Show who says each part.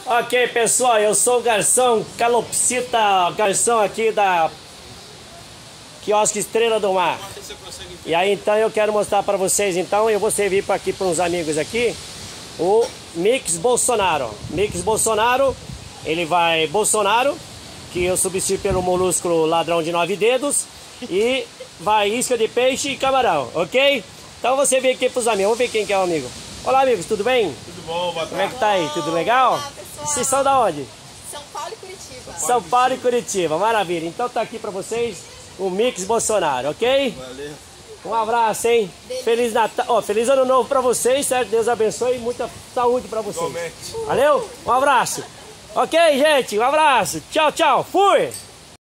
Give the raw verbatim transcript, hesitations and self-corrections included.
Speaker 1: Ok, pessoal, eu sou o garçom Calopsita, garçom aqui da Quiosque Estrela do Mar. E aí então eu quero mostrar para vocês, então eu vou servir para aqui para uns amigos aqui o Mix Bolsonaro. Mix Bolsonaro, ele vai Bolsonaro, que eu substituí pelo molusco ladrão de nove dedos, e vai isca de peixe e camarão, ok? Então você vem aqui pros amigos, vamos ver quem que é o amigo. Olá amigos, tudo bem?
Speaker 2: Tudo bom, boa tarde.
Speaker 1: Como é que tá aí? Tudo legal?
Speaker 3: Olá, pessoal.
Speaker 1: Vocês são da onde?
Speaker 3: São Paulo e Curitiba.
Speaker 1: São Paulo e Curitiba, maravilha. Então tá aqui pra vocês o Mix Bolsonaro, ok?
Speaker 2: Valeu.
Speaker 1: Um abraço, hein?
Speaker 3: Delícia.
Speaker 1: Feliz Natal, ó, feliz Ano Novo pra vocês, certo? Deus abençoe e muita saúde pra vocês.
Speaker 2: Igualmente.
Speaker 1: Valeu? Um abraço. Ok, gente? Um abraço. Tchau, tchau. Fui!